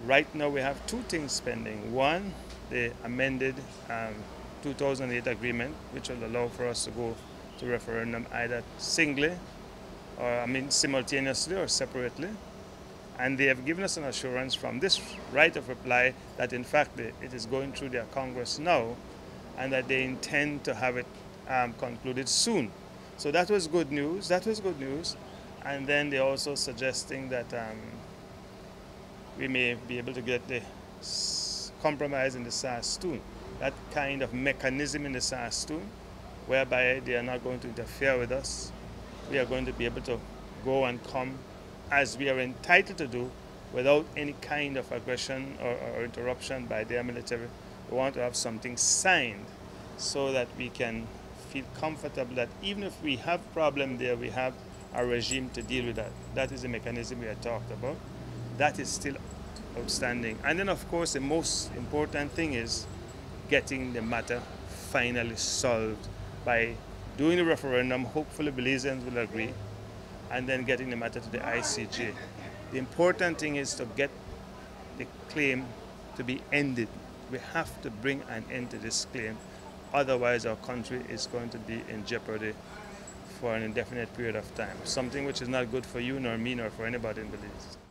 Right now we have two things pending. One, the amended 2008 agreement, which will allow for us to go to referendum either singly, or simultaneously or separately. And they have given us an assurance from this right of reply that in fact it is going through their Congress now, and that they intend to have it concluded soon. So that was good news. That was good news. And then they're also suggesting that we may be able to get the compromise in the Sarstoon, that kind of mechanism in the Sarstoon, whereby they are not going to interfere with us. We are going to be able to go and come as we are entitled to do without any kind of aggression or interruption by their military. We want to have something signed so that we can feel comfortable that even if we have problem there, we have a regime to deal with that. That is the mechanism we had talked about. That is still outstanding. And then of course the most important thing is getting the matter finally solved by doing the referendum. Hopefully Belizeans will agree, and then getting the matter to the I.C.J. The important thing is to get the claim to be ended. We have to bring an end to this claim. Otherwise our country is going to be in jeopardy for an indefinite period of time. Something which is not good for you, nor me, nor for anybody in Belize.